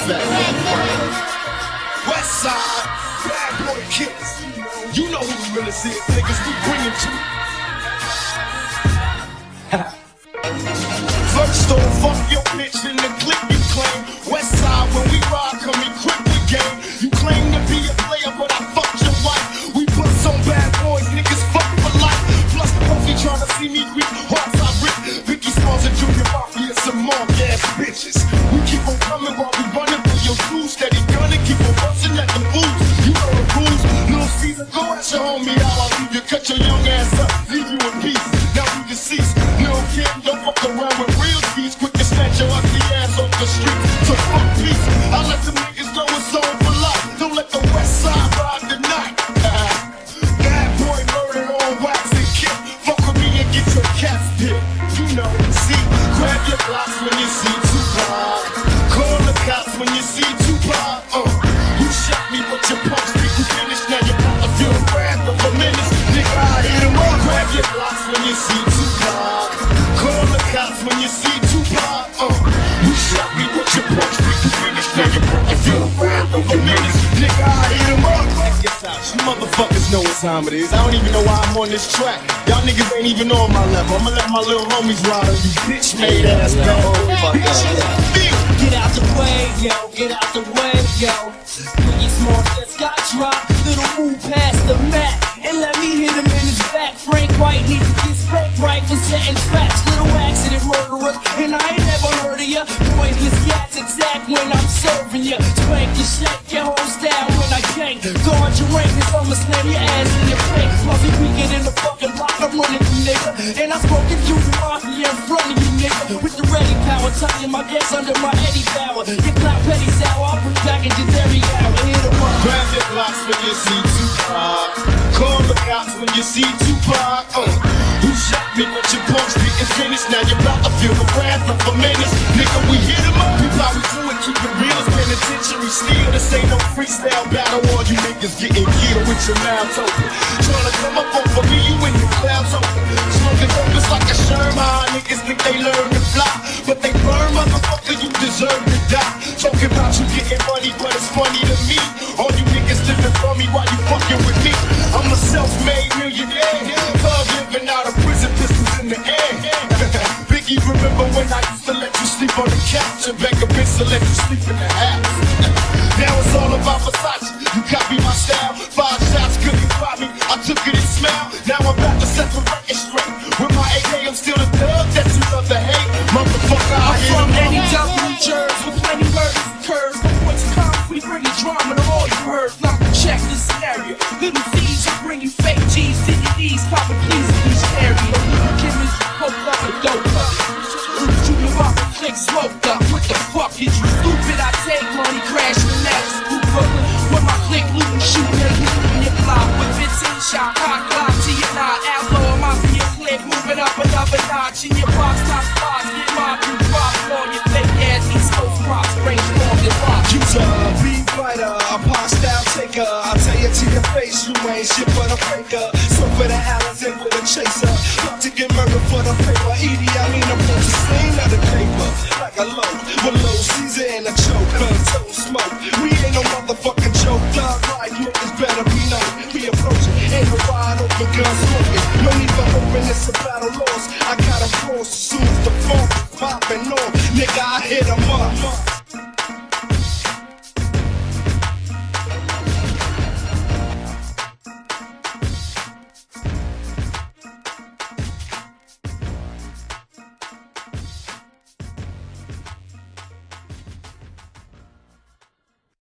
West Side, bad boy killers. You know who we really see it, niggas. We bring it to you. First off, fuck your bitch in the clip you claim. West Side, when we ride, come equipped with game. You claim to be a player, but I fucked your wife. We put some bad boys, niggas fuck for life. Plus the puffy tryna see me weak, hearts I rip. Vicky Smalls and Junior Mafia, some more gas bitches. We keep on coming while we running for your crew. Steady gunning, keep on busting at the booth. You know the rules. Little Caesar, go at your homie out. I'll leave you, cut your young ass up, leave you in peace. Now you deceased. Little kid, don't fuck around with real keys. Quick to snatch your ugly ass off the street. So fuck peace. I let the niggas know it's on for life. Don't let the West Side ride the night. Bad boy murdered on wax and kill. Fuck with me and get your cats pill. You know, see, grab your blocks when you see Tupac. Call the cops when you see Tupac. You shot me with your punch, think you finished. Now you're about to feel the wrath of a menace. Nigga, I hit him up. Grab your blocks when you see Tupac. Call the cops when you see Tupac. You shot me with your punch, think you finished. Now you're about to feel the wrath of a menace. Nigga, I hit him up. You motherfuckers know what time it is. I don't even know why I'm on this track. Y'all niggas ain't even on my level. I'ma let my little homies ride on you bitch made ass man. Get out the way, yo, get out the way, yo. Biggie Smalls just got dropped. Little move past the mat and let me hit him in his back. Frank White needs to get spanked right for setting traps. Little accident murderer, and I ain't never heard of ya. Pointless cats attack when I'm serving ya. Spank your shake, your whole style when I gang. Guard your rank, cause I'ma slam your ass in your face. Plus if we get in the fucking block, I'm running through nigga. And I'm smoking Junior Mafia in front of you nigga. With the ready power, touching my gas under my Eddie Power. Get clout petty sour, I'll put back into every hour. Hit him up. Grab your blocks when you see Tupac. Call the cops when you see Tupac. You shot me with your punch, didn't finish. Now you're about to feel the wrath of a menace. Nigga, we hit him up. People how we do it, keep it real. It's penitentiary steel. This ain't no freestyle battle. All you niggas getting killed with your mouths open. Tryna come up over me, you in your clouds open. Smoking dope just like a Sherman. Niggas think they learn to fly, but they burn, motherfucker, you deserve to die. Talking about you getting money, but it's funny to me. All you niggas living for me while you fucking with me. I'm a self-made millionaire. Thug living out of prison, pistols in the air. Biggie, remember when I used to let you sleep on the couch and beg a bitch to let you sleep in the house? Now it's all about Versace. You copy my style. 5 shots couldn't buy me. I took it and smiled. Now I'm about to set the record straight. With my AK, I'm still the thug that you love to hate. Motherfucker, I'm from any hit him New Jersey with plenty murders and curves. No points of conflict, bring you drama to all you heard. Now check this scenario. Little C's will bring you fake G's to your knees. Papa, please, these area. Little chemist, coke up and dope up. Junior Mafia click smoked up. What the fuck is you stupid? I take money, crash the next Brooklyn. With my click, looting, shooting, and looting it fly. With 15 shot, cock lock to your knot. Outlaw, Mafia click, moving up another notch. In your box, top spots, get my blue drop on your fake ass. These hoes props, range long and rock. You's a beat fighter, a pop style taker. I tell you to your face, you ain't shit but a faker.